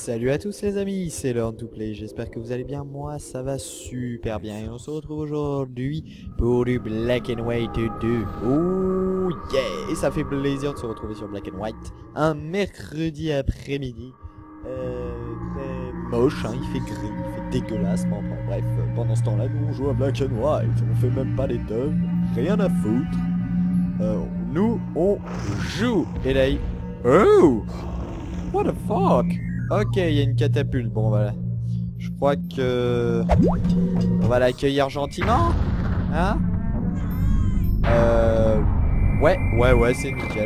Salut à tous les amis, c'est Learn to Play, j'espère que vous allez bien, moi ça va super bien et on se retrouve aujourd'hui pour du Black and White 2. Oh yeah, et ça fait plaisir de se retrouver sur Black and White, un mercredi après-midi, très moche, hein, il fait gris, il fait dégueulasse, bon, bref, pendant ce temps-là nous on joue à Black and White, on fait même pas les tonnes, rien à foutre, nous on joue, et là, oh, what the fuck. Ok, il y a une catapulte. Bon, voilà. Je crois que... on va l'accueillir gentiment. Hein? Ouais, c'est nickel.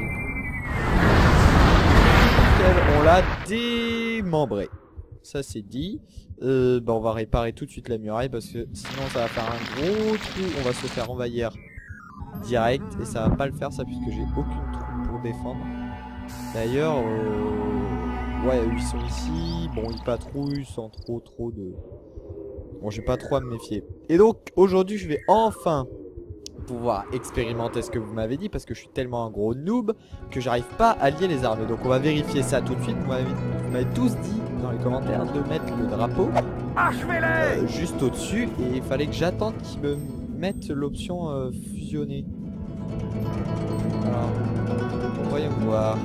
On l'a démembré. Ça, c'est dit. Bah, on va réparer tout de suite la muraille parce que sinon, ça va faire un gros trou. On va se faire envahir direct. Et ça va pas le faire, ça, puisque j'ai aucune troupe pour défendre. D'ailleurs... ouais, ils sont ici, bon ils patrouillent sans trop de... Bon, j'ai pas trop à me méfier. Et donc, aujourd'hui je vais enfin pouvoir expérimenter ce que vous m'avez dit, parce que je suis tellement un gros noob que j'arrive pas à lier les armées. Donc on va vérifier ça tout de suite. Vous m'avez tous dit dans les commentaires de mettre le drapeau juste au-dessus. Et il fallait que j'attende qu'ils me mettent l'option fusionner. Alors, voyons voir.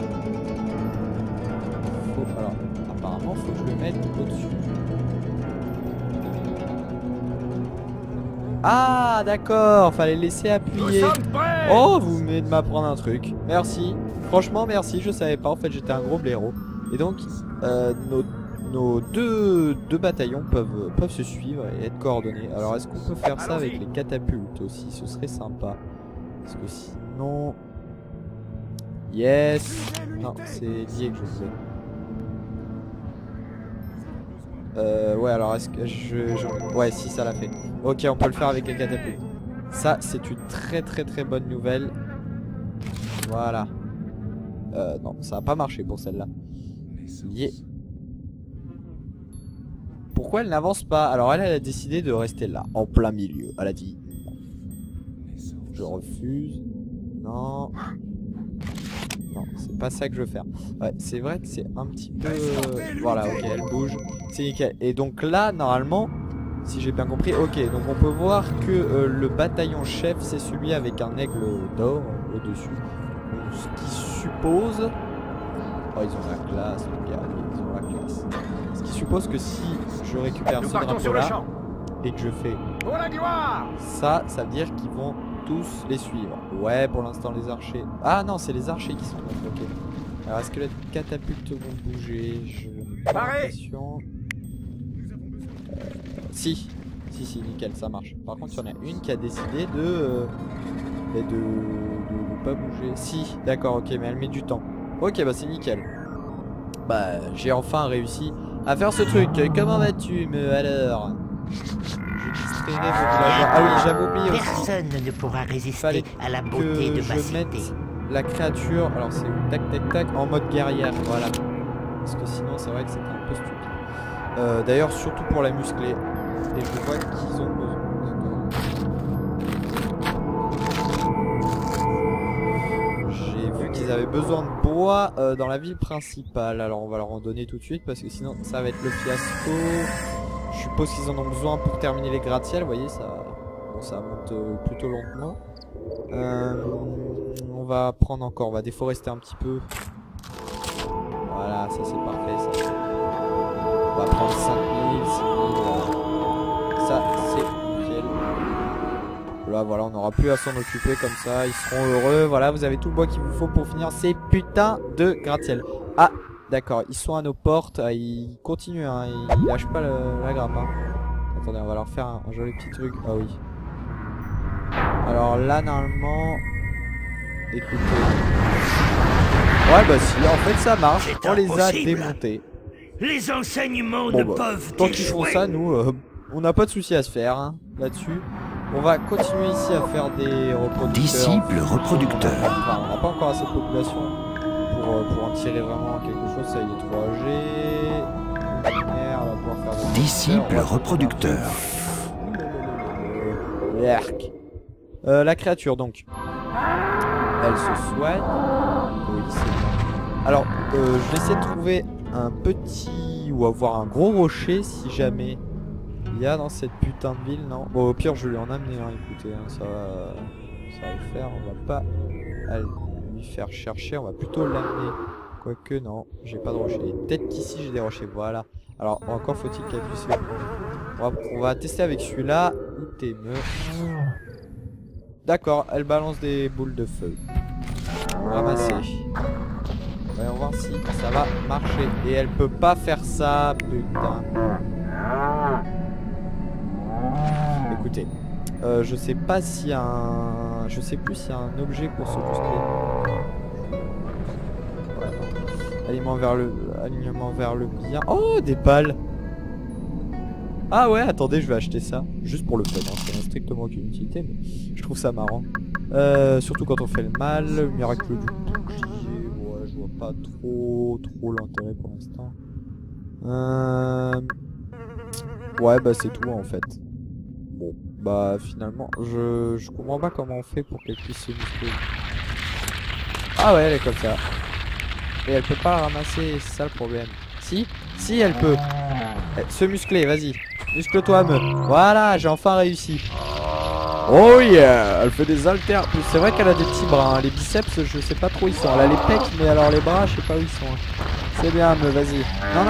Alors, apparemment, faut que je le mette au-dessus. Ah, d'accord, fallait laisser appuyer. Oh, vous venez de m'apprendre un truc. Merci. Franchement, merci, je savais pas. En fait, j'étais un gros blaireau. Et donc, nos deux bataillons peuvent se suivre et être coordonnés. Alors, est-ce qu'on peut faire ça avec les catapultes aussi? Ce serait sympa. Parce que sinon... Yes. Non, c'est lié que je fais. Ouais, alors est-ce que ouais, si, ça l'a fait. Ok, on peut le faire avec les catapultes. Ça, c'est une très bonne nouvelle. Voilà. Non, ça a pas marché pour celle-là. Yeah. Pourquoi elle n'avance pas? Alors elle a décidé de rester là, en plein milieu. Elle a dit je refuse. Non. Non, c'est pas ça que je veux faire. Ouais, c'est vrai que c'est un petit peu... Voilà, ok, elle bouge. C'est nickel. Et donc là, normalement, si j'ai bien compris, ok, donc on peut voir que le bataillon chef, c'est celui avec un aigle d'or au-dessus. Ce qui suppose... Oh, ils ont la classe, les gars, ils ont la classe. Ce qui suppose que si je récupère ce drapeau-là, et que je fais ça, ça veut dire qu'ils vont tous les suivre. Ouais, pour l'instant les archers... Ah non, c'est les archers qui sont là. Ok. Alors est-ce que les catapultes vont bouger? Je n'ai pas l'impression. Si, nickel, ça marche. Par contre, il y en a une qui a décidé de pas bouger. Si, d'accord, ok, mais elle met du temps. Ok, bah c'est nickel. Bah, j'ai enfin réussi à faire ce truc. Comment vas-tu, alors? Ah oui, j'avais oublié aussi. Personne ne pourra résister à la beauté de ma cité. Mette la créature, alors c'est tac en mode guerrière, voilà. Parce que sinon c'est vrai que c'était un peu stupide. D'ailleurs surtout pour la muscler. Et je vois qu'ils ont besoin. J'ai vu qu'ils avaient besoin de bois dans la ville principale. Alors on va leur en donner tout de suite parce que sinon ça va être le fiasco. Je suppose qu'ils en ont besoin pour terminer les gratte-ciel. Vous voyez, ça, bon, ça monte plutôt lentement. On va prendre encore, on va déforester un petit peu. Voilà, ça c'est parfait. Ça. On va prendre 5000, 6000. Ça c'est nickel. Là, voilà, on n'aura plus à s'en occuper comme ça. Ils seront heureux. Voilà, vous avez tout le bois qu'il vous faut pour finir ces putains de gratte-ciel. Ah! D'accord, ils sont à nos portes, ils continuent, hein, ils lâchent pas la grappe. Hein. Attendez, on va leur faire un joli petit truc. Ah oui. Alors là, normalement... Écoutez... Ouais, bah si, en fait ça marche, on les a démontés. Les enseignements bon, ne bah, peuvent tant qu'ils font ça, nous, on n'a pas de souci à se faire hein, là-dessus. On va continuer ici à faire des reproducteurs. Disciple reproducteur. Enfin, on n'a pas encore assez de population. Pour en tirer vraiment quelque chose, ça y est 3G. Merde, on va pouvoir faire des disciple reproducteur. La créature donc. Elle se soigne. Oui, c'est bon. Alors, je vais essayer de trouver un petit petit ou avoir un gros rocher si jamais il y a dans cette putain de ville, non. Bon, au pire, je vais lui en amener un, écoutez, hein, ça va le faire. On va pas lui faire chercher, on va plutôt l'amener. Quoique, non, j'ai pas de rocher. Peut-être qu'ici, j'ai des rochers, voilà. Alors, encore faut-il qu'elle puisse... On va tester avec celui-là. Où t'es, meuf? D'accord, elle balance des boules de feu. Ramasser. Voyons voir si ça va marcher. Et elle peut pas faire ça, putain. Écoutez, je sais pas s'il y a un... Je sais plus s'il y a un objet pour se booster. Alignement vers le bien. Oh, des balles. Ah ouais, attendez, je vais acheter ça. Juste pour le fun, hein. Ça n'a strictement aucune utilité, mais je trouve ça marrant. Surtout quand on fait le mal. Le miracle du bouclier. Ouais, je vois pas trop l'intérêt pour l'instant. Ouais, bah c'est tout en fait. Bon, bah finalement, je comprends pas comment on fait pour qu'elle puisse se muscler. Ah ouais, elle est comme ça. Et elle peut pas la ramasser, c'est ça le problème. Si, elle peut. Se muscler, vas-y. Muscle-toi, me. Voilà, j'ai enfin réussi. Oh yeah, elle fait des haltères. C'est vrai qu'elle a des petits bras, hein. Les biceps, je sais pas trop où ils sont. Elle a les pecs, mais alors les bras, je sais pas où ils sont. C'est bien, me, vas-y. Non.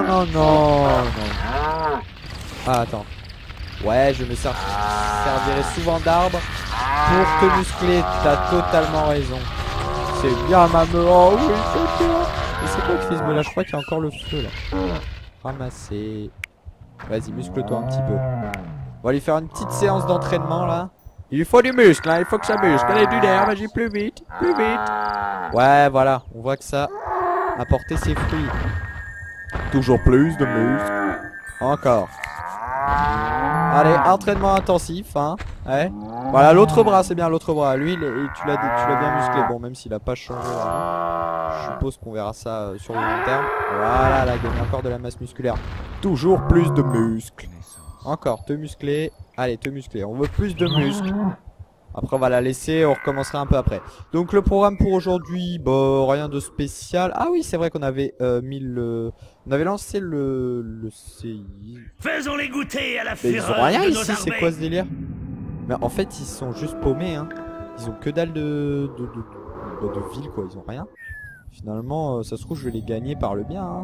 Ah, attends. Ouais, je me servirai souvent d'arbre pour te muscler. T'as totalement raison. C'est bien, ma me. Oh oui, c'est bien. Et c'est quoi qui fait ce bruit là? Je crois qu'il y a encore le feu là. Ramasser. Vas-y, muscle-toi un petit peu. On va lui faire une petite séance d'entraînement là. Il lui faut du muscle, hein. Il faut que ça muscle. Allez, du nerf, vas-y, plus vite. Ouais, voilà. On voit que ça a porté ses fruits. Toujours plus de muscle. Encore. Allez, entraînement intensif, hein. Ouais. Voilà, l'autre bras, c'est bien l'autre bras. Lui, tu l'as bien musclé. Bon, même s'il a pas changé. Je suppose qu'on verra ça sur le long terme. Voilà, là, il gagne encore de la masse musculaire. Toujours plus de muscles. Encore, te muscler. Allez, te muscler. On veut plus de muscles. Après, on va la laisser. On recommencera un peu après. Donc, le programme pour aujourd'hui, bah, rien de spécial. Ah oui, c'est vrai qu'on avait mis le... On avait lancé le CI. Faisons-les goûter à la Mais ils ont fureur rien de nos ici, c'est armées. quoi ce délire? Mais en fait, ils sont juste paumés, hein. Ils ont que dalle de ville, quoi. Ils ont rien. Finalement, ça se trouve, je vais les gagner par le bien, hein.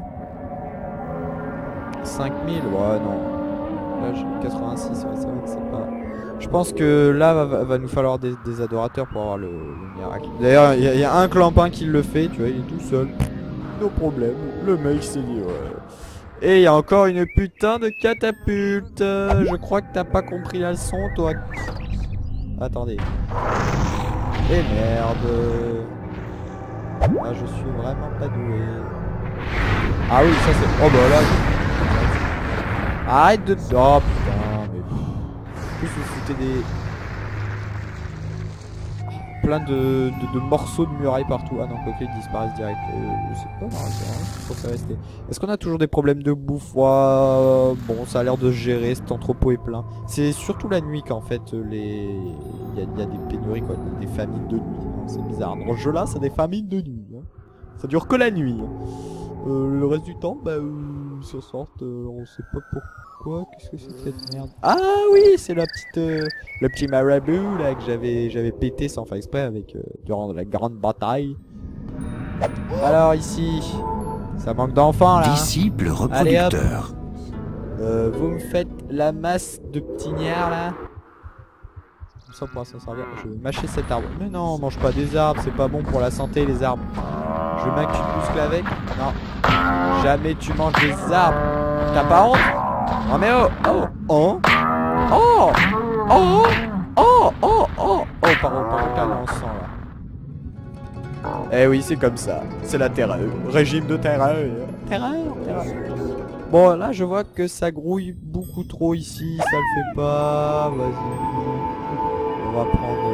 5000, ouais, non. Là, j'ai 86, ouais, c'est vrai que c'est pas... Je pense que là, va nous falloir des adorateurs pour avoir le miracle. D'ailleurs, il y a un clampin qui le fait, tu vois, il est tout seul. No problème. Le mec s'est dit, ouais. Et il y a encore une putain de catapulte. Je crois que t'as pas compris la leçon, toi. Attendez. Et merde. Ah, je suis vraiment pas doué. Ah oui, ça c'est... Oh bah là... Arrête de... Oh putain, mais... Plus vous foutez des... Plein de morceaux de muraille partout. Ah non, quoi qu'ils disparaissent direct. Je sais pas, non, c'est vraiment censé rester. Est-ce qu'on a toujours des problèmes de bouffe? Bon, ça a l'air de se gérer, cet entrepôt est plein. C'est surtout la nuit qu'en fait, il y a des pénuries, quoi, des famines de nuit. C'est bizarre. Dans ce jeu-là, c'est des famines de nuit. Hein. Ça dure que la nuit. Hein. Le reste du temps, bah, ils s'en sortent, on sait pas pourquoi. Qu'est-ce que c'est que cette merde? Ah oui, c'est la petite, le petit marabout là que j'avais pété sans faire exprès avec durant la grande bataille. Alors ici, ça manque d'enfants là. Disciple reproducteur. Vous me faites la masse de petits nières là. Comme ça on pourra s'en servir. Je vais mâcher cet arbre. Mais non, on mange pas des arbres, c'est pas bon pour la santé les arbres. Je vais m'accuser muscle avec. Non. Jamais tu manges des arbres. T'as pas honte? Oh mais oh. Oh. Oh. Oh. Oh. Oh. Oh. Oh. Pardon, on sent là. Eh oui, c'est comme ça. C'est la terreur. Régime de terreur. Terreur. Bon, là, je vois que ça grouille beaucoup trop ici. Ça le fait pas. Vas-y. On va prendre...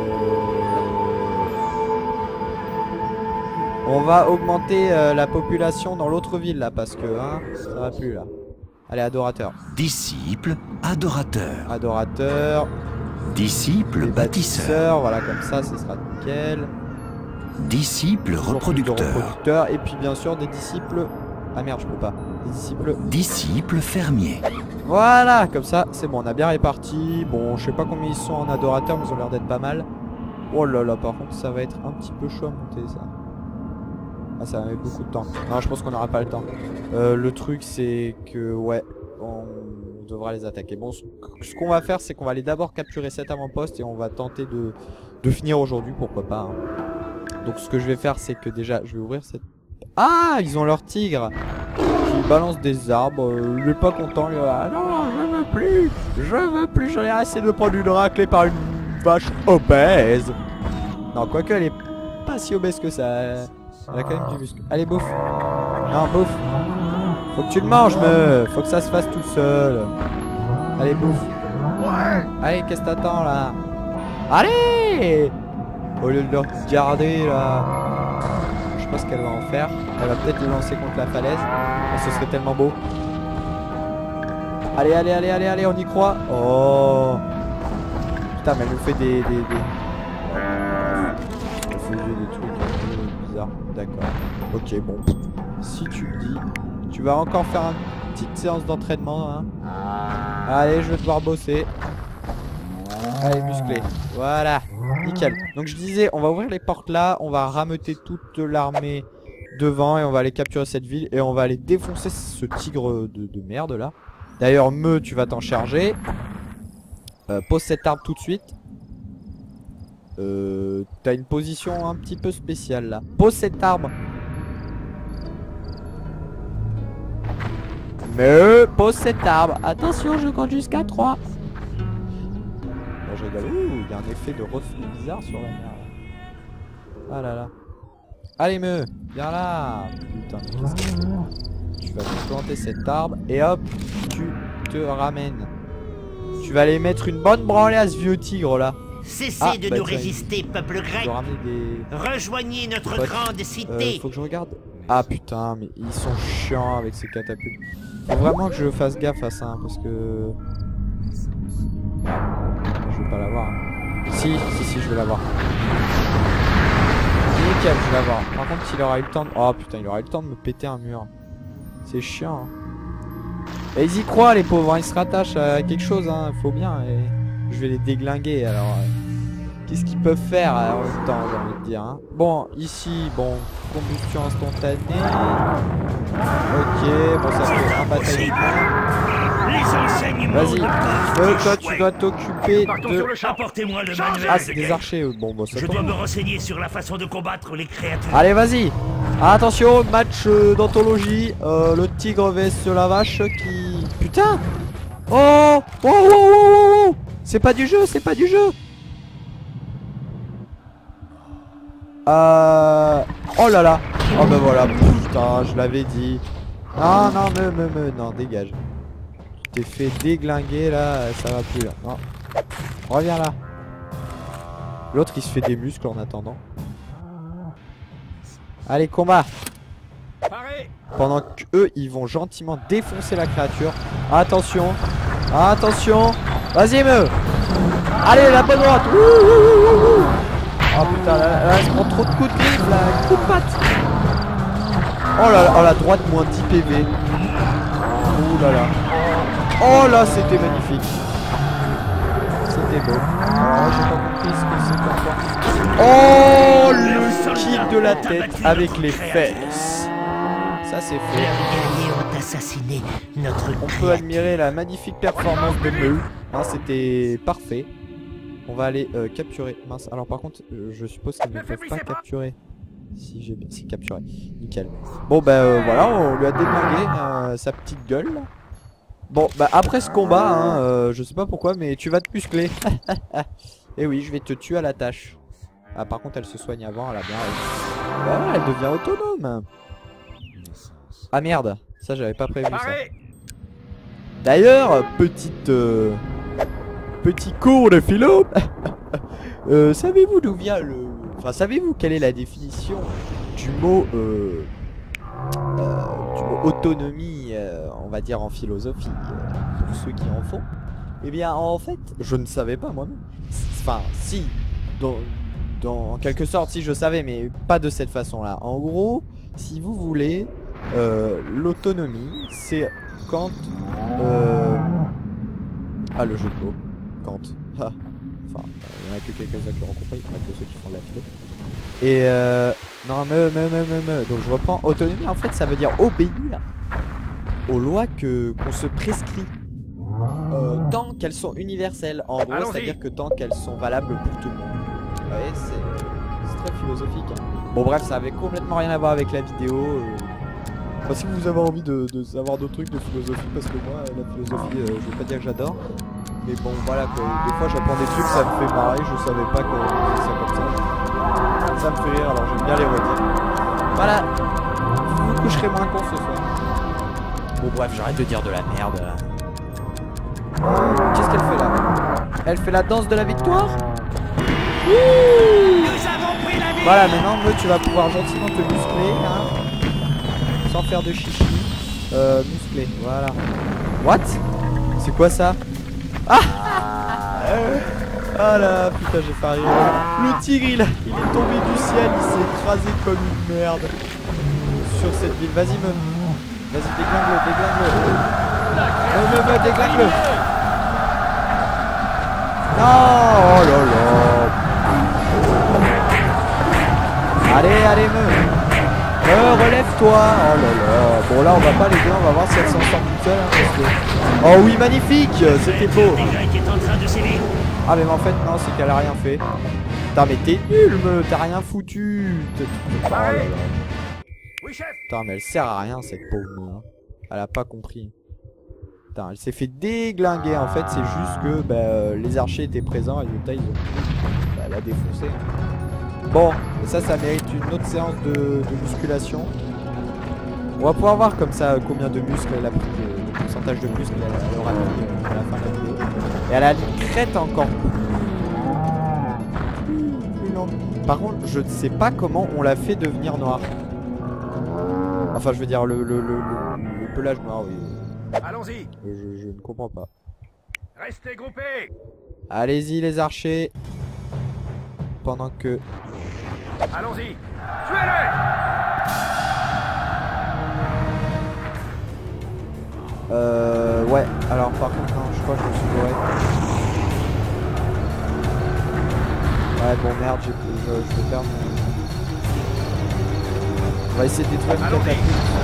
On va augmenter la population dans l'autre ville là parce que hein, ça va plus là. Allez, adorateur. Disciple, adorateur. Adorateur. Disciple, bâtisseur. Voilà, comme ça, ce sera nickel. Disciple, reproducteur. Et puis bien sûr des disciples... Ah merde, je peux pas. Disciple fermier. Voilà, comme ça, c'est bon, on a bien réparti. Bon, je sais pas combien ils sont en adorateur, mais ils ont l'air d'être pas mal. Oh là là, par contre, ça va être un petit peu chaud à monter, ça. Ah, ça va mettre beaucoup de temps. Non, je pense qu'on n'aura pas le temps. Le truc, c'est que, ouais, on devra les attaquer. Bon, ce qu'on va faire, c'est qu'on va aller d'abord capturer cet avant-poste et on va tenter de finir aujourd'hui, pourquoi pas. Hein. Donc, ce que je vais faire, c'est que déjà, je vais ouvrir cette... Ah, ils ont leur tigre qui balance des arbres. Il est pas content. Il va... Ah non, je veux plus, j'en ai assez de prendre une raclée par une vache obèse. Non, quoique elle est pas si obèse que ça. Elle a quand même du muscle. Allez, bouffe. Non, bouffe. Faut que tu le manges, meuf. Faut que ça se fasse tout seul. Allez, bouffe. Allez, qu'est-ce que t'attends là? Allez! Au lieu de le regarder là. Je sais pas ce qu'elle va en faire. Elle va peut-être le lancer contre la falaise. Oh, ce serait tellement beau. Allez, allez, allez, allez, allez, on y croit. Oh. Putain, mais elle nous fait des... Elle fait des trucs un peu bizarres. D'accord. Ok, bon. Si tu le dis. Tu vas encore faire une petite séance d'entraînement. Hein. Allez, je vais devoir bosser. Allez, musclé. Voilà. Nickel. Donc je disais, on va ouvrir les portes là. On va rameuter toute l'armée devant. Et on va aller capturer cette ville. Et on va aller défoncer ce tigre de merde là. D'ailleurs, tu vas t'en charger. Pose cette arbre tout de suite. T'as une position un petit peu spéciale là. Pose cet arbre. Pose cet arbre. Attention, je compte jusqu'à 3. Je rigole. Ouh, il y a un effet de reflet bizarre sur la mer. Ah là là. Allez, viens là. Putain, qu'est-ce que c'est? Tu vas te planter cet arbre et hop, tu te ramènes. Tu vas aller mettre une bonne branlée à ce vieux tigre là. Cessez de nous résister, peuple grec. Rejoignez notre grande cité. Faut que je regarde. Ah putain, mais ils sont chiants avec ces catapultes. Faut vraiment que je fasse gaffe à ça, hein, parce que... Je vais pas l'avoir. Hein. Si, je vais l'avoir. Nickel, je vais l'avoir. Par contre, il aura eu le temps de... Oh putain, il aura eu le temps de me péter un mur. C'est chiant. Hein. Et ils y croient, les pauvres. Hein. Ils se rattachent à quelque chose. Hein. Faut bien. Et... Je vais les déglinguer. Alors, qu'est-ce qu'ils peuvent faire en même temps, j'ai envie de dire. Hein. Bon, ici, bon, combustion instantanée. Ok, bon, ça fait un bataillon. Vas-y, toi tu dois t'occuper de... Apportez-moi le manuel. Ah, c'est des archers. Bon, ça Je dois me renseigner sur la façon de combattre les créatures. Allez, vas-y. Attention, match d'anthologie. Le tigre vs la vache qui... Putain. Oh, oh. C'est pas du jeu, c'est pas du jeu. Oh là là. Oh ben voilà, putain, je l'avais dit. Non, non, dégage. Tu t'es fait déglinguer là, ça va plus là. Non. Reviens là. L'autre il se fait des muscles en attendant. Allez, combat. Pendant qu'eux ils vont gentiment défoncer la créature. Attention. Attention. Vas-y, allez, la bonne droite. Oh putain, là, je prends trop de coups de griffe, là, coup de patte. Oh là là, oh la droite, moins 10 PV. Oh là là. Oh là, c'était magnifique. C'était beau. Oh, j'ai pas compris ce que c'était encore. Oh, le kick de la tête avec les fesses. Ça, c'est fait. Assassiné notre On peut admirer la magnifique performance de Meu. Hein, c'était parfait. On va aller capturer. Mince. Alors par contre, je suppose qu'ils ne peuvent pas capturer. Si j'ai bien capturé. Nickel. Bon bah voilà, on lui a déglingué sa petite gueule. Bon bah après ce combat, hein, je sais pas pourquoi, mais tu vas te muscler. Et oui, je vais te tuer à la tâche. Ah par contre, elle se soigne avant, elle a bien réussi. Voilà, elle devient autonome. Ah merde, ça j'avais pas prévu ça. D'ailleurs, petit cours de philo. Savez-vous d'où vient le... Enfin, savez-vous quelle est la définition du mot autonomie, on va dire en philosophie, pour ceux qui en font? Eh bien, en fait, je ne savais pas moi-même. Enfin, si, en quelque sorte, si je savais, mais pas de cette façon-là. En gros, si vous voulez, l'autonomie, c'est quand... Ah, le jeu de mots. Quand. Ah. Enfin, il n'y en a que quelques-uns qui l'ont compris, il n'y en a que ceux qui font de la philo. Et non, donc je reprends. Autonomie, en fait, ça veut dire obéir aux lois qu'on se prescrit. Tant qu'elles sont universelles. En gros, c'est-à-dire que tant qu'elles sont valables pour tout le monde. Vous voyez, c'est très philosophique. Hein. Bon, bref, ça avait complètement rien à voir avec la vidéo. Enfin, si vous avez envie de savoir d'autres trucs de philosophie, parce que moi, la philosophie, je veux pas dire que j'adore. Mais bon, voilà, quoi. Des fois, j'apprends des trucs, ça me fait marrer. Je savais pas qu'on faisait ça comme ça. Ça me fait rire, alors j'aime bien les redire. Voilà. Vous vous coucherez moins con ce soir. Bon, bref, j'arrête de dire de la merde. Qu'est-ce qu'elle fait là? Elle fait la danse de la victoire. Voilà, maintenant tu vas pouvoir gentiment te muscler hein, sans faire de chichi. Muscler, voilà. What? C'est quoi ça? Ah ah là, putain, j'ai failli. Le tigre il est tombé du ciel, il s'est écrasé comme une merde sur cette ville. Vas-y, vas-y, déglingue-le, déglingue-le. Non, oh là là. Allez, relève-toi. Oh là là. Bon là, on va pas l'aider, on va voir si elle s'en sort toute seule. Hein, parce que... Oh oui, magnifique, c'était beau. Ah mais en fait non, c'est qu'elle a rien fait. Putain mais t'es nul, t'as rien foutu. Oh là là. Putain mais elle sert à rien cette pauvre meuf. Hein. Elle a pas compris. Putain, elle s'est fait déglinguer en fait, c'est juste que bah, les archers étaient présents et résultat ils ont... Bah, elle a défoncé. Bon, ça mérite une autre séance de musculation. On va pouvoir voir comme ça combien de muscles elle a pris, le pourcentage de muscles elle aura pris à la fin de la vidéo. Et elle a une crête encore plus longue. Par contre, je ne sais pas comment on l'a fait devenir noir. Enfin, je veux dire le pelage noir, oui. Allons-y. Je ne comprends pas. Restez groupés. Allez-y les archers. Pendant que... Allons-y. Tuez-les. Ouais, alors par contre, non, je crois que je me suis gouré. Ouais, bon, merde, je vais perdre. On va essayer de détruire une catapulte.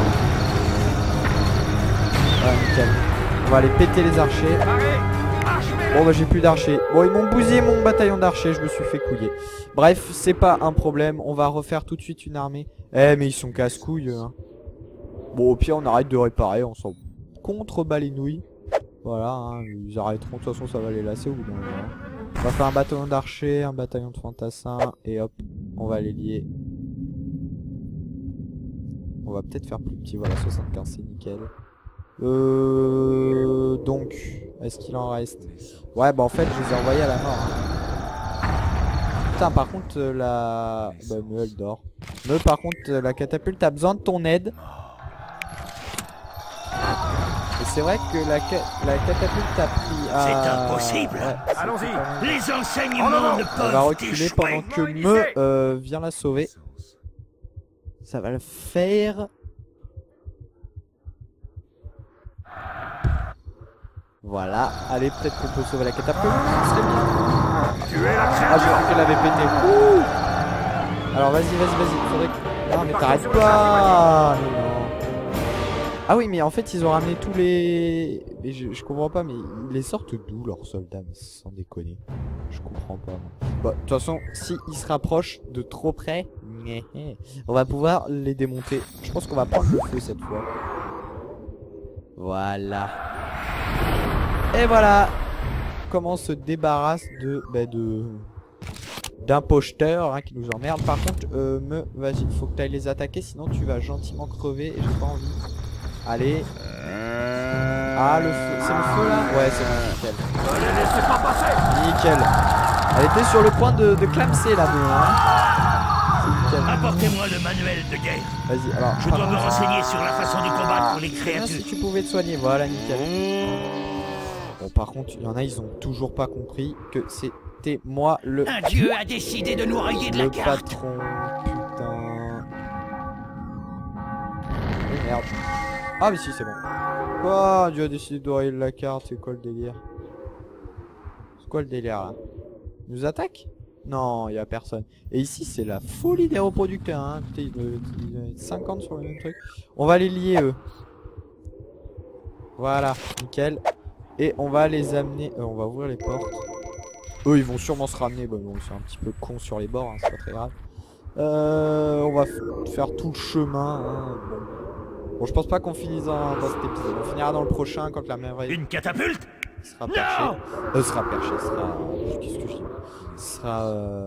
Ouais, nickel. On va aller péter les archers. Bon, bah, j'ai plus d'archers. Bon, ils m'ont bousillé mon bataillon d'archers, je me suis fait couiller. Bref, c'est pas un problème. On va refaire tout de suite une armée. Eh, mais ils sont casse-couilles. Hein. Bon, au pire, on arrête de réparer, on s'en contre-bat les nouilles. Voilà, hein, ils arrêteront. De toute façon, ça va les lasser au bout d'un moment. On va faire un bataillon d'archers, un bataillon de fantassins. Et hop, on va les lier. On va peut-être faire plus petit. Voilà, 75, c'est nickel. Donc, est-ce qu'il en reste? Ouais, bah en fait, je les ai envoyés à la mort. Hein. Putain, par contre, la... Bah, elle dort. Par contre, la catapulte a besoin de ton aide. Et c'est vrai que la catapulte a pris à... C'est impossible. Ouais, allons-y. Les enseignements ne peuvent on va reculer pendant que vient la sauver. Ça va le faire. Voilà. Allez, peut-être qu'on peut sauver la catapulte. Ce serait bien. Ah, j'ai cru qu'elle avait pété. Ouh. Alors, vas-y. Faudrait que... Non, mais t'arrêtes pas. Non. Ah oui, mais en fait, ils ont ramené tous les... Mais je comprends pas, mais ils les sortent d'où, leurs soldats? Mais sans déconner. Je comprends pas. Bon, de toute façon, si ils se rapprochent de trop près, on va pouvoir les démonter. Je pense qu'on va prendre le feu cette fois. Voilà. Et voilà comment on se débarrasse d'imposteurs hein, qui nous emmerdent. Par contre, vas-y, faut que tu ailles les attaquer, sinon tu vas gentiment crever et j'ai pas envie. Allez. Ah, le feu. C'est le feu là? Ouais, c'est bon, nickel. Nickel. Elle était sur le point de clamser la meuf. Hein. Apportez-moi le manuel de guerre. Vas-y, alors. Je dois me renseigner sur la façon de combattre pour les créatures. Si tu pouvais te soigner, voilà, nickel. Bon, par contre, il y en a, ils ont toujours pas compris que c'était moi le... Un dieu a décidé de nous rayer de la carte. Patron, putain. Merde. Ah mais si c'est bon. Quoi? Dieu a décidé d'oreiller la carte, c'est quoi le délire? C'est quoi le délire là? Ils nous attaquent? Non, il y a personne. Et ici c'est la folie des reproducteurs hein. Putain, ils doivent être 50 sur le même truc. On va les lier eux. Voilà, nickel. Et on va les amener, on va ouvrir les portes. Eux ils vont sûrement se ramener, bon c'est un petit peu con sur les bords, hein, c'est pas très grave. On va faire tout le chemin. Hein. Bon, je pense pas qu'on finisse dans cet épisode. On finira dans le prochain quand la merveille. Une catapulte sera perchée. Sera perchée, sera. Qu'est-ce que je dis? Sera.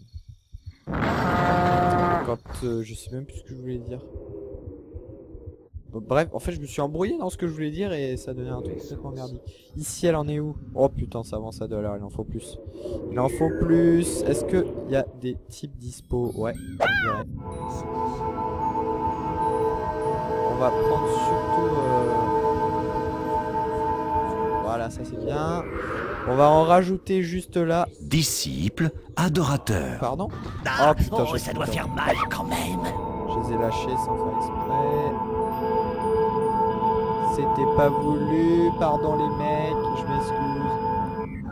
Quand. Je sais même plus ce que je voulais dire. Bon, bref, en fait, je me suis embrouillé dans ce que je voulais dire et ça donnait un truc complètement merdique. Ici, elle en est où? Oh putain, ça avance à 2 à l'heure, il en faut plus. Il en faut plus. Est-ce qu'il y a des types dispo? Ouais, on dirait. On va prendre surtout... Voilà, ça c'est bien. On va en rajouter juste là. Disciple, adorateur. Pardon? Ah, oh putain, oh, ça doit faire mal quand même. Je les ai lâchés sans faire exprès. C'était pas voulu, pardon les mecs, je m'excuse.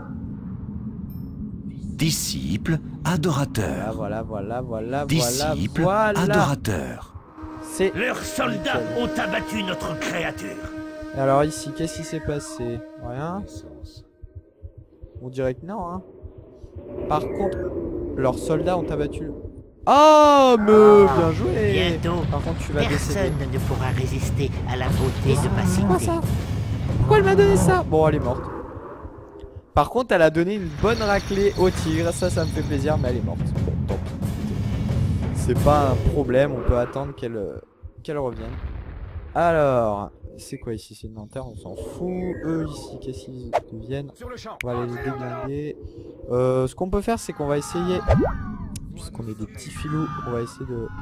Disciple, adorateur. Voilà. Disciple, adorateur. C'est... Leurs soldats ont abattu notre créature. Alors ici, qu'est-ce qui s'est passé? Rien. On dirait que non, hein. Par contre, leurs soldats ont abattu le... Oh, bien joué. Bientôt, par contre, tu vas décéder. Personne ne pourra résister à la beauté de ma cité. Pourquoi ça? Pourquoi elle m'a donné ça? Bon, elle est morte. Par contre, elle a donné une bonne raclée au tigre. Ça me fait plaisir, mais elle est morte. Bon, tant pis. C'est pas un problème, on peut attendre qu'elle revienne. Alors, c'est quoi ici? C'est une lanterne, on s'en fout. Eux ici, qu'est-ce qu'ils deviennent? On va les déglinguer. Ce qu'on peut faire, c'est qu'on va essayer... Puisqu'on est des petits filous, on va essayer de...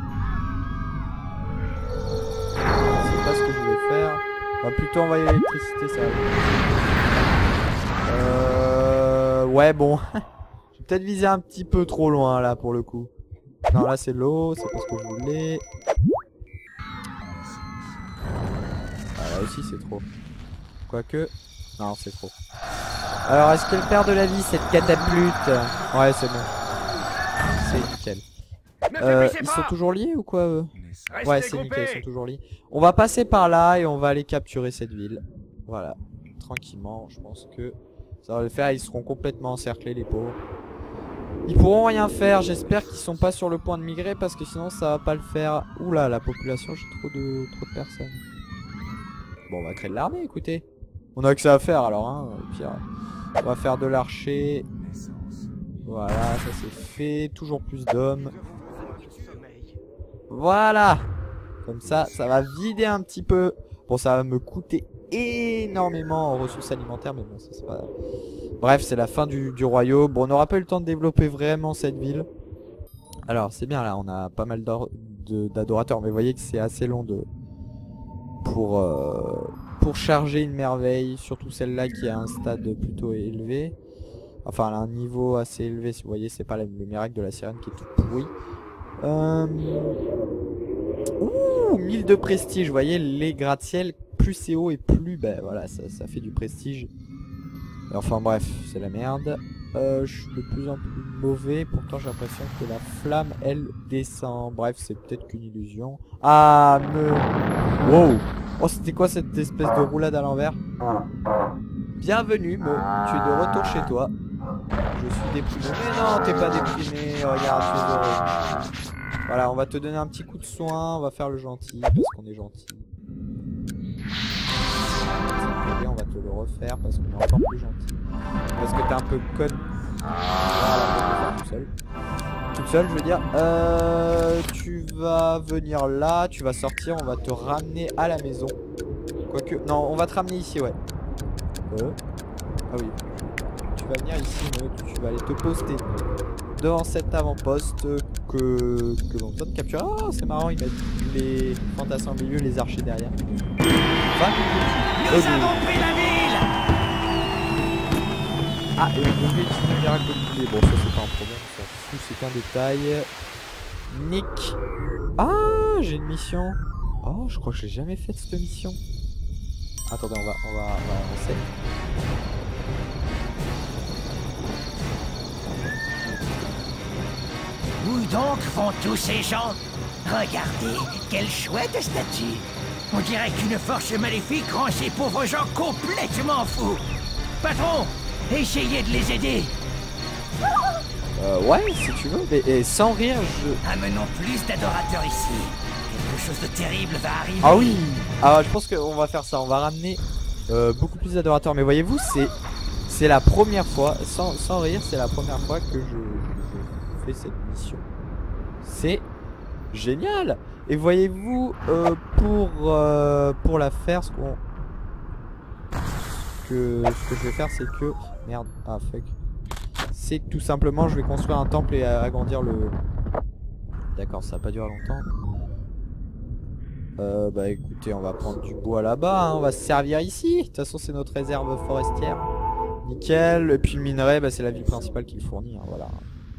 C'est pas ce que je voulais faire. On va plutôt envoyer l'électricité, ça va. Ouais, bon. J'ai peut-être visé un petit peu trop loin, là, pour le coup. Non, là, c'est l'eau, c'est pas ce que je voulais. Ah, là aussi, c'est trop. Quoique... Non, c'est trop. Alors, est-ce qu'elle perd de la vie, cette catapulte? Ouais, c'est bon. C'est nickel. Ils sont toujours liés ou quoi eux? Ouais, c'est nickel, ils sont toujours liés. On va passer par là et on va aller capturer cette ville. Voilà, tranquillement, je pense que ça va le faire. Ils seront complètement encerclés, les pauvres. Ils pourront rien faire, j'espère qu'ils sont pas sur le point de migrer parce que sinon ça va pas le faire. Oula, la population, j'ai trop de personnes. Bon, on va créer de l'armée, écoutez. On a que ça à faire alors, hein, au pire. On va faire de l'archer. Voilà, ça c'est fait. Toujours plus d'hommes. Voilà. Comme ça, ça va vider un petit peu. Bon, ça va me coûter énormément en ressources alimentaires, mais bon, ça c'est pas... Bref, c'est la fin du royaume. Bon, on n'aura pas eu le temps de développer vraiment cette ville. Alors, c'est bien là, on a pas mal d'adorateurs, mais vous voyez que c'est assez long pour charger une merveille, surtout celle-là qui a un stade plutôt élevé. Enfin, elle a un niveau assez élevé, si vous voyez, c'est pas le miracle de la sirène qui est tout pourri. Ouh, 1000 de prestige, vous voyez, les gratte-ciel, plus c'est haut et plus, ben voilà, ça fait du prestige. Et enfin bref, c'est la merde. Je suis de plus en plus mauvais, pourtant j'ai l'impression que la flamme, elle, descend. Bref, c'est peut-être qu'une illusion. Ah, wow. Oh, c'était quoi cette espèce de roulade à l'envers? Bienvenue, Mo, tu es de retour chez toi. Je suis déprimé. Mais non, t'es pas déprimé. Regarde, tu es heureux. Voilà, on va te donner un petit coup de soin. On va faire le gentil parce qu'on est gentil. On va te le refaire parce qu'on est encore plus gentil. Parce que t'es un peu conne. Voilà, on va le faire tout seul. Toute seule, je veux dire. Tu vas venir là, tu vas sortir, on va te ramener à la maison. Quoique, non, on va te ramener ici, ouais. Ah oui. Tu vas venir ici, tu vas aller te poster devant cet avant-poste que l'on doit capturer. Ah, c'est marrant, il met les fantassins au milieu, les archers derrière. Nous avons pris la ville. Ah, et on devait utiliser le miracle de bouclier. Bon, ça c'est pas un problème, ça fout, c'est qu'un détail. Nick. Ah, j'ai une mission. Oh, je crois que je l'ai jamais fait cette mission. Attendez, on va avancer. Où donc vont tous ces gens? Regardez, quelle chouette statue. On dirait qu'une force maléfique rend ces pauvres gens complètement fous. Patron, essayez de les aider. Ouais, si tu veux, mais sans rire, Amenons plus d'adorateurs ici. Quelque chose de terrible va arriver. Ah oui. Ah, je pense qu'on va faire ça, on va ramener beaucoup plus d'adorateurs. Mais voyez-vous, c'est la première fois, sans rire, c'est la première fois que je fais cette mission. C'est génial. Et voyez-vous, pour la faire, ce que je vais faire, c'est que... Merde, ah fuck. C'est que tout simplement, je vais construire un temple et agrandir le... D'accord, ça va pas durer longtemps. Bah écoutez, on va prendre du bois là-bas, hein, on va se servir ici. De toute façon, c'est notre réserve forestière. Nickel. Et puis le minerai, bah, c'est la ville principale qui le fournit, hein, voilà.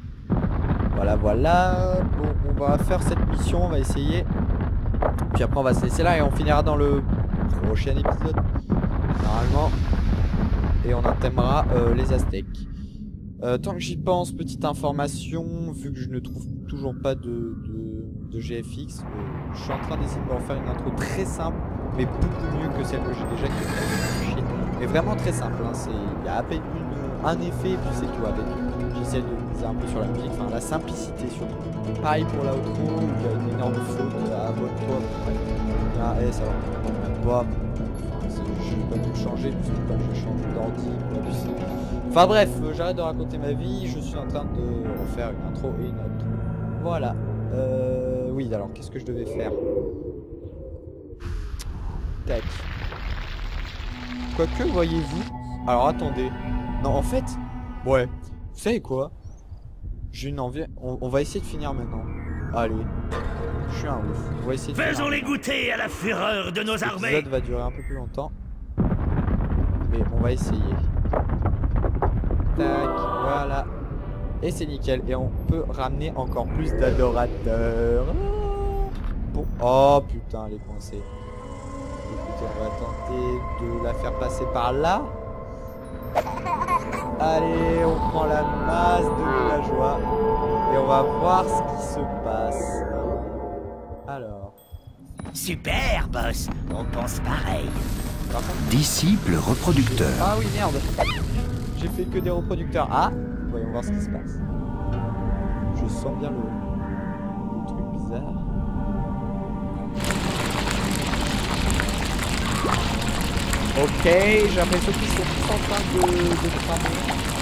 Voilà. Bon, on va faire cette mission, on va essayer. Puis après, on va se laisser là et on finira dans le prochain épisode. Normalement. Et on entamera les Aztèques. Tant que j'y pense, petite information, vu que je ne trouve toujours pas de GFX, je suis en train d'essayer de me refaire une intro très simple, mais beaucoup mieux que celle que j'ai déjà, qui est chier. Mais vraiment très simple, hein, il y a à peine un effet et puis c'est tout. Avec, j'essaie de miser un peu sur la musique, enfin la simplicité surtout. Pareil pour la outro, où il y a une énorme faute à abonne-toi, ah, ça va même pas. Je vais pas tout changer puisque comme j'ai changé d'ordi, enfin bref, j'arrête de raconter ma vie, je suis en train de refaire une intro et une outro. Voilà. Oui, alors qu'est-ce que je devais faire? Tac. Quoique, voyez-vous. Alors attendez. Non, en fait, ouais. Vous savez quoi? J'ai une envie. On va essayer de finir maintenant. Allez. Je suis un ouf. On va essayer de finir. Faisons-les goûter à la fureur de nos armées. L'épisode va durer un peu plus longtemps. Mais on va essayer. Tac, voilà. Et c'est nickel. Et on peut ramener encore plus d'adorateurs. Bon. Oh putain, elle est coincée. Écoutez, on va tenter de la faire passer par là. Allez, on prend la masse de la joie. Et on va voir ce qui se passe. Alors. Super, boss. On pense pareil. Disciple reproducteur. Ah oui, merde. J'ai fait que des reproducteurs. Ah, voyons voir ce qui se passe. Je sens bien le truc bizarre. Ok, j'ai l'impression qu'ils sont tous en train de cramer.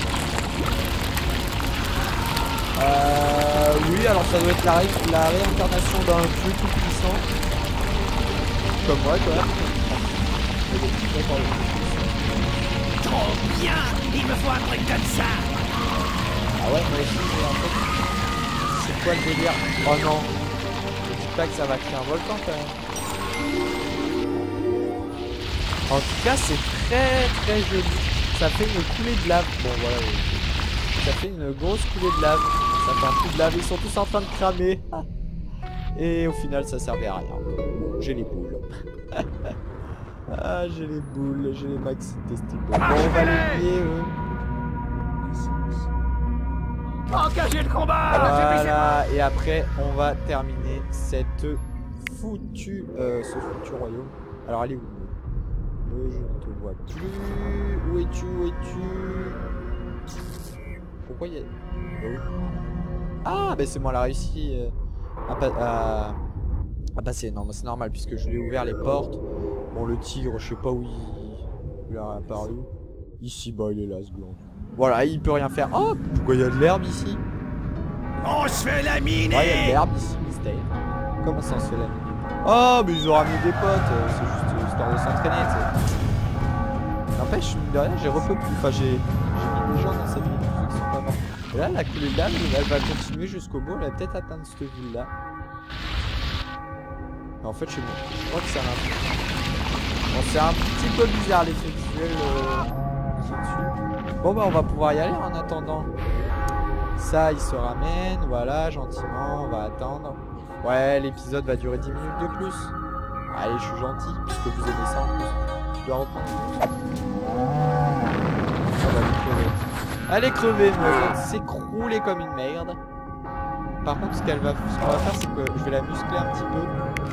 Oui, alors ça doit être la réincarnation d'un dieu tout puissant. Comme moi, quoi. Trop bien. Il me faut un truc comme ça. Ah ouais, moi aussi, en fait, c'est quoi le délire? Oh non, je dis pas que ça va créer un volcan quand même. En tout cas, c'est très joli. Ça fait une coulée de lave. Bon, voilà, ça fait une grosse coulée de lave. Ça fait un coup de lave. Ils sont tous en train de cramer. Et au final, ça servait à rien. J'ai les boules. Ah, j'ai les boules. J'ai les maxi testicules. Bon, on va les lier, eux. Engagez le combat. Voilà, et après on va terminer ce foutu royaume. Alors allez où? Je ne te vois plus. Où es-tu? Pourquoi il y a... Ah bah c'est moi la réussi à passer. Non, c'est normal puisque je lui ai ouvert les portes. Bon, le tigre, je sais pas où il est apparu. Ici, bah il est là ce gland. Voilà, il peut rien faire. Oh, pourquoi il y a de l'herbe ici? On se fait laminer. Ouais, il y a de l'herbe ici, mystère. Comment ça on se fait laminer? Oh, mais ils ont ramené des potes. C'est juste histoire de s'entraîner, tu sais. N'empêche, mine de rien, j'ai repeuplé. Enfin, j'ai mis des gens dans cette ville qui sont pas morts. Et là, la coulée de lave, elle va continuer jusqu'au bout. Elle va peut-être atteindre cette ville-là. En fait, je crois que ça va. Bon, c'est un petit peu bizarre l'effet visuel qui est dessus. Bon bah on va pouvoir y aller en attendant. Ça il se ramène, voilà, gentiment, on va attendre. Ouais, l'épisode va durer 10 minutes de plus. Allez, je suis gentil, puisque vous aimez ça en plus. Je dois reprendre. Ça va lui crever. Allez, crever, meuf. S'écrouler comme une merde. Par contre, ce qu'on va faire, c'est que je vais la muscler un petit peu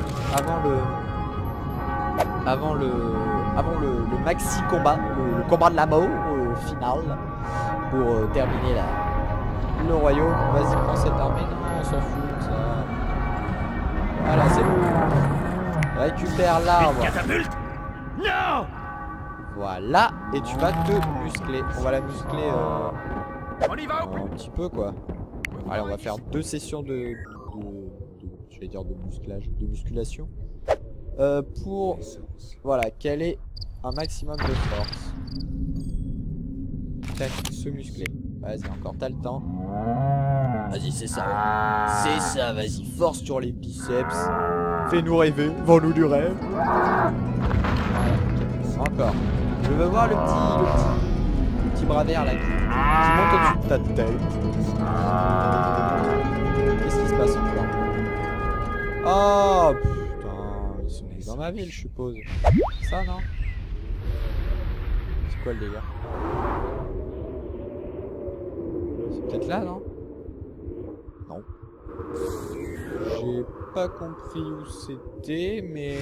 avant le maxi combat, le combat de la mort final, pour terminer le royaume. Vas-y, prends cette armée. Non, on s'en fout, ça. Voilà, c'est bon. Récupère l'arbre. Catapulte? Non! Voilà, et tu vas te muscler. On va la muscler On y va au plus un petit peu, quoi. Allez, on va faire 2 sessions de musculation. Pour, voilà, qu'elle ait un maximum de force. Tac, se muscler. Vas-y, encore, t'as le temps. Vas-y, c'est ça. C'est ça, vas-y, force sur les biceps. Fais-nous rêver, vends-nous du rêve. Encore. Je veux voir le petit bras vert là qui monte au-dessus de ta tête. Qu'est-ce qui se passe encore? Oh putain, ils sont dans ma ville, je suppose. Ça, non? C'est quoi le délire? C'est peut-être là, non? Non. J'ai pas compris où c'était, mais...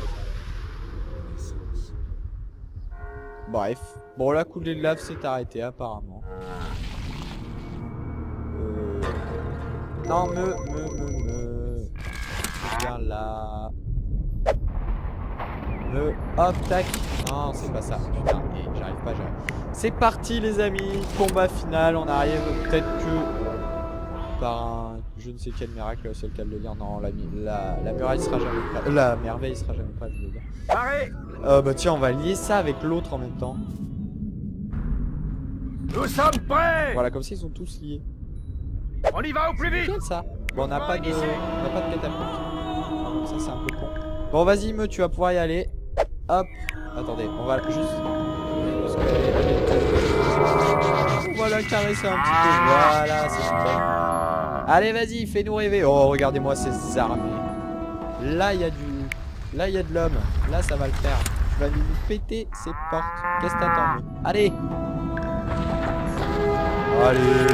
Bref. Bon, la coulée de lave s'est arrêtée, apparemment. Non, viens là. Hop, tac. Non, c'est pas ça. Putain, j'arrive pas, C'est parti, les amis. Combat final. On arrive peut-être que par un je ne sais quel miracle, c'est le cas de le dire. Non, la muraille sera jamais prête. La merveille sera jamais prête, je veux dire. Arrête! Bah tiens, on va lier ça avec l'autre en même temps. Nous sommes prêts! Voilà, comme ça ils sont tous liés. On y va au plus vite! Nickel, ça. Bon, on n'a pas de catapulte. Ça c'est un peu con. Bon, vas-y, me, tu vas pouvoir y aller. Hop. Attendez, on va juste... On va la caresser un petit peu. Voilà, c'est super. Allez, vas-y, fais-nous rêver. Oh, regardez-moi ces armées. Là, il y a de l'homme. Là, ça va le faire. Tu vas nous péter ces portes. Qu'est-ce que t'attends? Allez. Allez.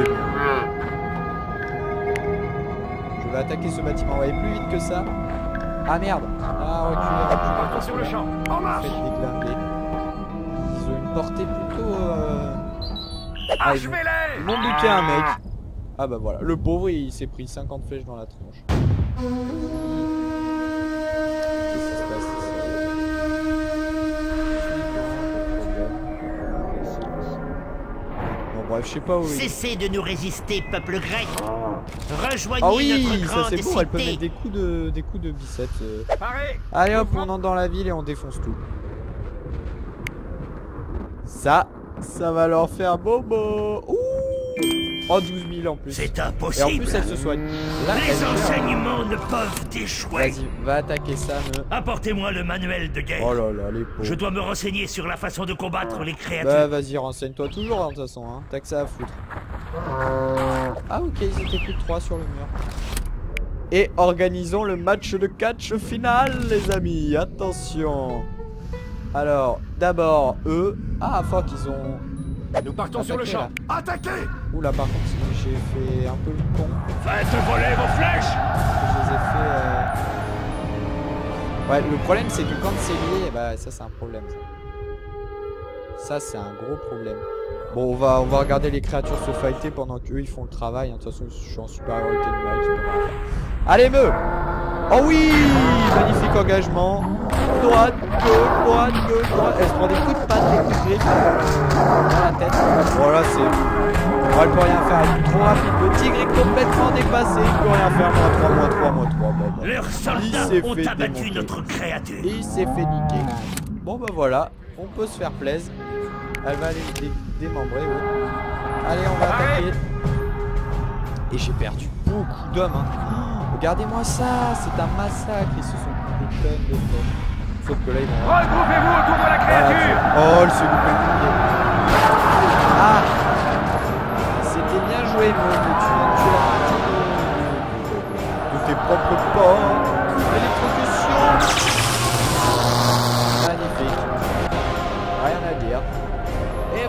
Je vais attaquer ce bâtiment. On va aller plus vite que ça. Ah merde. Ah, reculez. Attention le champ. En marche. Faites déglinguer. Ils ont une portée plutôt... Achevez-les. Ils m'ont buté un mec. Ah bah voilà. Le pauvre, il s'est pris 50 flèches dans la tronche. Qu'est-ce qui se passe ici? Bon bref, je sais pas où il est. Cessez de nous résister, peuple grec. Rejoignez Ah oui, notre grande ça c'est bon, elle peut mettre cité. des coups de biceps. Arrête. Allez hop, on entre dans la ville et on défonce tout. Ça va leur faire bobo. Ouh. Oh, 12 000 en plus. C'est Et en impossible. plus, elle se soigne. Là, Les elle perd. enseignements ne peuvent échouer. Vas-y, va attaquer ça, me. Apportez-moi le manuel de guerre. Oh là là, les pauvres. Je dois me renseigner sur la façon de combattre les créatures. Bah vas-y, renseigne-toi toujours, hein, de toute façon, hein. T'as que ça à foutre. Ah ok, ils étaient plus de 3 sur le mur. Et organisons le match de catch final, les amis. Attention. Alors, d'abord, eux... Ah, fuck, ils ont... Nous partons sur le attaqué, champ. Attaquez! Oula, par contre, j'ai fait un peu le con. Faites voler vos flèches! Je les ai fait... Ouais, le problème, c'est que quand c'est lié, bah ça, c'est un problème, ça. Ça, c'est un gros problème. Bon, on va regarder les créatures se fighter pendant qu'eux, ils font le travail. De toute façon, je suis en supériorité numérique. Allez, me! Oh oui! Magnifique engagement. Droite, gauche, droite, gauche, droite. Elle se prend des coups de patte, des coups de griffe dans la tête. Voilà, c'est... Oh, elle peut rien faire, elle est trop rapide. Le tigre est complètement dépassé. Il peut rien faire. -3, -3, -3. Bon, bah. Leurs soldats ont abattu notre créature. Et il s'est fait niquer. Bon, bah voilà. On peut se faire plaisir. Elle va aller démembrer, ouais. Allez, on va attaquer. Et j'ai perdu beaucoup d'hommes, hein. Oh, regardez-moi ça, c'est un massacre. Ils se sont pris des tonnes de fois. Sauf que là, ils vont... Regroupez-vous autour de la créature! Oh, elle s'est loupée le pied. Ah! C'était bien joué, mais tu as tué la partie de tes propres porcs. Électrocution!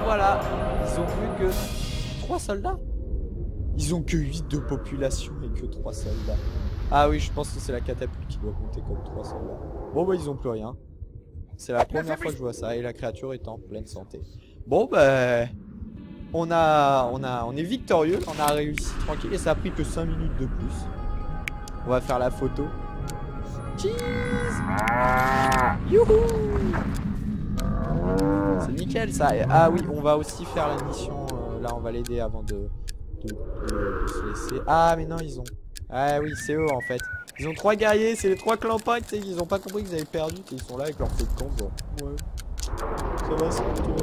voilà. Ils ont plus que 3 soldats. Ils ont que 8 de population et que 3 soldats. Ah oui, je pense que c'est la catapulte qui doit compter comme 3 soldats. Bon bah ils ont plus rien. C'est la première fois que je vois ça et la créature est en pleine santé. Bon bah on est victorieux, on a réussi tranquille et ça a pris que 5 minutes de plus. On va faire la photo. Cheese. Youhou. C'est nickel ça. Ah oui, on va aussi faire la mission. Là on va l'aider avant de se laisser. Ah mais non ils ont. Ah oui c'est eux en fait. Ils ont 3 guerriers, c'est les 3 clampins, ils ont pas compris qu'ils avaient perdu, ils sont là avec leur feu de camp, genre ouais. Ça va, c'est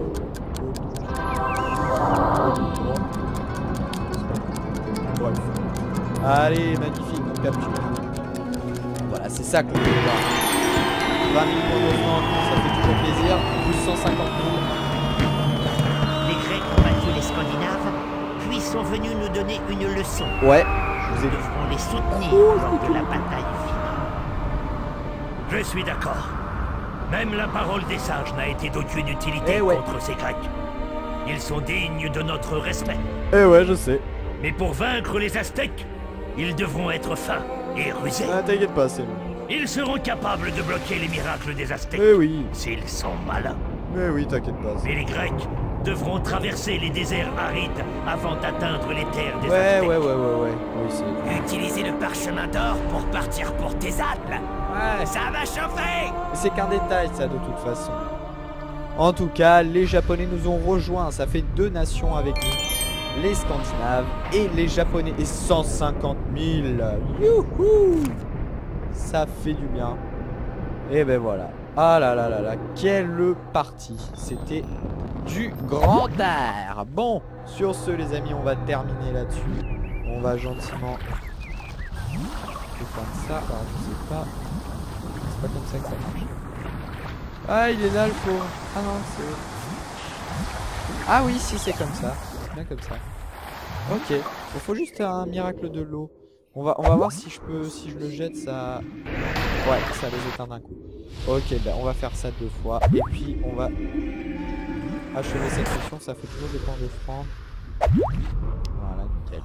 bref. Allez, magnifique, on capture. Voilà, c'est ça qu'on veut voir. 20 000 mouvements, ça fait toujours plaisir. Plus 150 000. Les Grecs ont battu les Scandinaves, puis sont venus nous donner une leçon. Ouais. Nous devrons les soutenir lors de la bataille finale. Je suis d'accord. Même la parole des sages n'a été d'aucune utilité contre ces Grecs. Ils sont dignes de notre respect. Eh ouais, je sais. Mais pour vaincre les Aztèques, ils devront être fins et rusés. Ah, t'inquiète pas, c'est bon. Ils seront capables de bloquer les miracles des Aztèques. Eh oui. S'ils sont malins. Mais oui, t'inquiète pas. Mais les Grecs devront traverser les déserts arides avant d'atteindre les terres des Aztèques. Ouais. Oui, c'est... Utiliser le parchemin d'or pour partir pour Thézatles. Ouais. Ça va chauffer. C'est qu'un détail, ça, de toute façon. En tout cas, les Japonais nous ont rejoints. Ça fait 2 nations avec nous. Les Scandinaves et les Japonais. Et 150 000. Youhou. Ça fait du bien. Et ben voilà. Ah là là là là. Quelle partie. C'était du grand air. Bon, sur ce, les amis, on va terminer là-dessus. On va gentiment... comme ça. Alors, je sais pas... C'est pas comme ça que ça marche. Ah, il est là le pauvre. Ah non, c'est... Ah oui, si, c'est comme ça. C'est bien comme ça. Ok. Il faut juste un miracle de l'eau. On va voir si je peux... Si je le jette, ça... Ouais, ça les éteint d'un coup. Ok, ben on va faire ça 2 fois. Et puis, on va... achever cette mission. Ça fait toujours des points d'offrande. Voilà, nickel.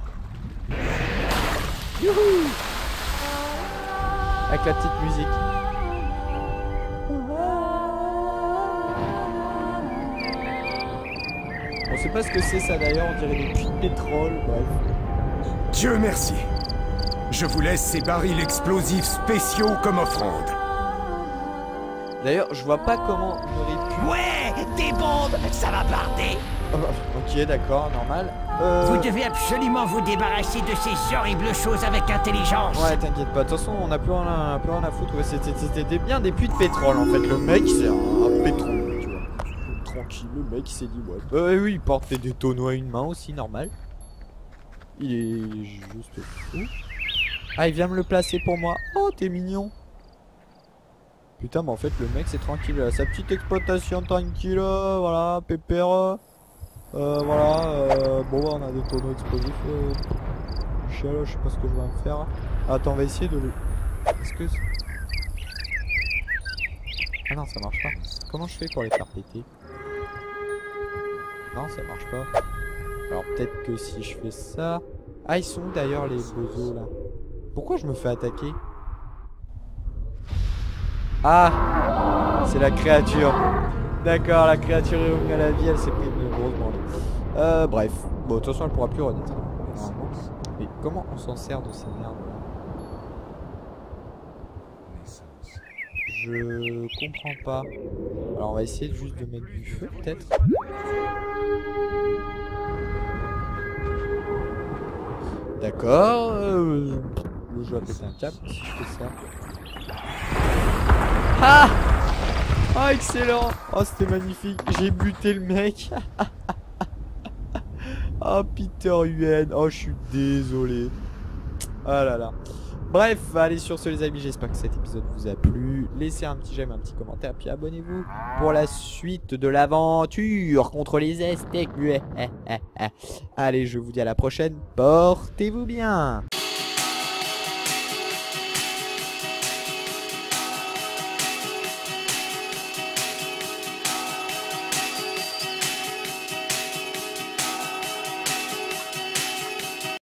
Youhou! Avec la petite musique. On sait pas ce que c'est ça d'ailleurs, on dirait des puits de pétrole, bref. Dieu merci. Je vous laisse ces barils explosifs spéciaux comme offrande. D'ailleurs, je vois pas comment on aurait pu... Ouais, des bombes, ça va barder. Ok, d'accord, normal. Vous devez absolument vous débarrasser de ces horribles choses avec intelligence. Ouais, t'inquiète pas, de toute façon, on a plus rien à foutre. Ouais, c'était bien des puits de pétrole en fait. Le mec, c'est un pétrole, tu vois. Tranquille, le mec, il s'est dit, ouais. Oui, il portait des tonneaux à une main aussi, normal. Il est juste fou. Ah, il vient me le placer pour moi. Oh, t'es mignon. Putain, mais en fait, le mec, c'est tranquille. Il a sa petite exploitation tranquille. Voilà, pépère. Voilà. Bon, on a des tonneaux explosifs. Michel, je sais pas ce que je vais en faire. Attends, on va essayer de le... Est-ce que... Ah non, ça marche pas. Comment je fais pour les faire péter? Non, ça marche pas. Alors peut-être que si je fais ça... Ah, ils sont où d'ailleurs les bozos là? Pourquoi je me fais attaquer? Ah! C'est la créature. D'accord, la créature est revenue à la vie, elle s'est pris une grosse branlée. Bref. Bon, de toute façon, elle pourra plus renaître. Mais comment on s'en sert de ces merdes là? Je comprends pas. Alors on va essayer juste de mettre du feu peut-être. D'accord. Le jeu a pété un câble si je fais ça. Ah! Oh excellent! Oh c'était magnifique. J'ai buté le mec. Oh Peter Yuen. Oh je suis désolé. Ah là là. Bref, allez sur ce les amis, j'espère que cet épisode vous a plu. Laissez un petit j'aime, un petit commentaire, puis abonnez-vous pour la suite de l'aventure contre les Aztèques. Allez, je vous dis à la prochaine, portez-vous bien.